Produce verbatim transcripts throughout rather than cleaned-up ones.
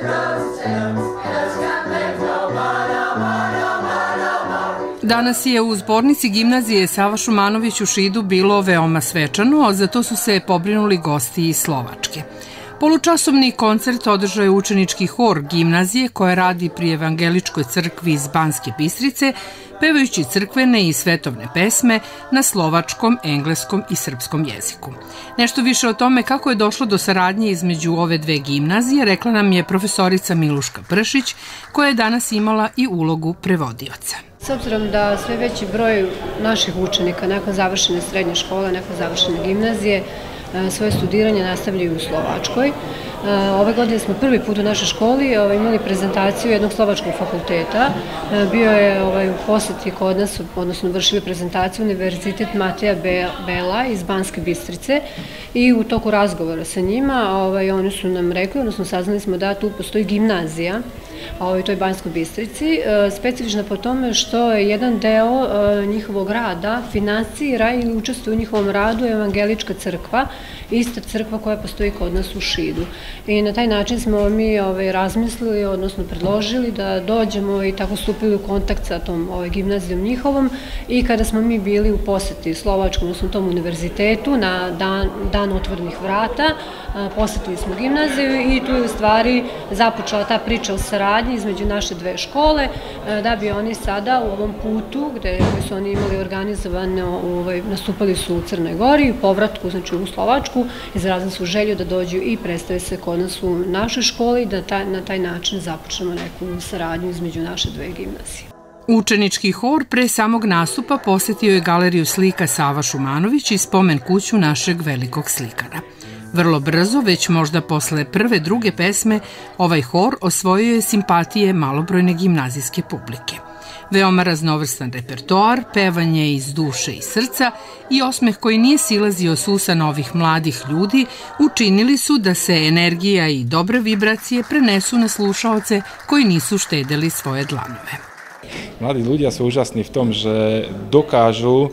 Danas je u zbornici gimnazije Sava Šumanović u Šidu bilo veoma svečano, a za to su se pobrinuli gosti iz Slovačke. Polučasovni koncert održao je učenički hor gimnazije koja radi pri Evangeličkoj crkvi iz Banske Bistrice, pevajući crkvene i svetovne pesme na slovačkom, engleskom i srpskom jeziku. Nešto više o tome kako je došlo do saradnje između ove dve gimnazije rekla nam je profesorica Miluška Pršić, koja je danas imala i ulogu prevodioca. S obzirom da sve veći broj naših učenika nakon završene srednje škole, nakon završene gimnazije, svoje studiranje nastavljaju u Slovačkoj. Ove godine smo prvi put u našoj školi imali prezentaciju jednog slovačkog fakulteta. Bio je u poseti kod nas, odnosno vršili prezentaciju Univerzitet Mateja Bela iz Banske Bistrice i u toku razgovora sa njima oni su nam rekli, odnosno saznali smo da tu postoji gimnazija u toj Banskoj Bistrici, specifična po tome što je jedan deo njihovog rada finansira ili učestvuje u njihovom radu Evangelička crkva, ista crkva koja postoji kod nas u Šidu. I na taj način smo mi razmislili, odnosno predložili da dođemo i tako stupili u kontakt sa tom gimnazijom njihovom i kada smo mi bili u poseti Slovačkom, odnosno tom univerzitetu na dan otvorenih vrata, posetili smo gimnaziju i tu je u stvari započela ta priča o saradnji između naše dve škole, da bi oni sada u ovom putu gde su oni imali organizovano, nastupali su u Crnoj Gori, u povratku, znači u Slovačku, izrazili su želju da dođu i predstave se kod nas u našoj školi i da na taj način započnemo neku saradnju između naše dve gimnazije. Učenički hor pre samog nastupa posetio je galeriju slika Sava Šumanović i spomen kuću našeg velikog slikara. Vrlo brzo, već možda posle prve, druge pesme, ovaj hor osvojio je simpatije malobrojne gimnazijske publike. Veoma raznovrstan repertoar, pevanje iz duše i srca i osmeh koji nije silazio s usa novih mladih ljudi učinili su da se energija i dobre vibracije prenesu na slušaoce koji nisu štedeli svoje dlanove. Mladí ľudia sú úžasní v tom, že dokážu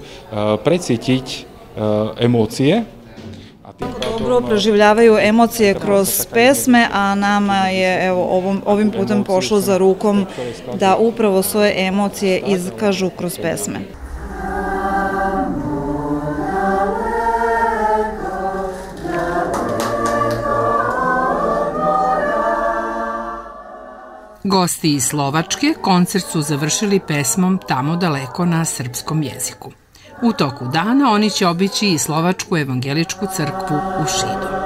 precítiť emócie. Dobro proživljavaju emocije kroz pesme, a nama je ovim putem pošlo za rukom da upravo svoje emocije iskažu kroz pesme. Gosti iz Slovačke koncert su završili pesmom Tamo daleko na srpskom jeziku. U toku dana oni će obići i Slovačku evangeličku crkvu u Šidu.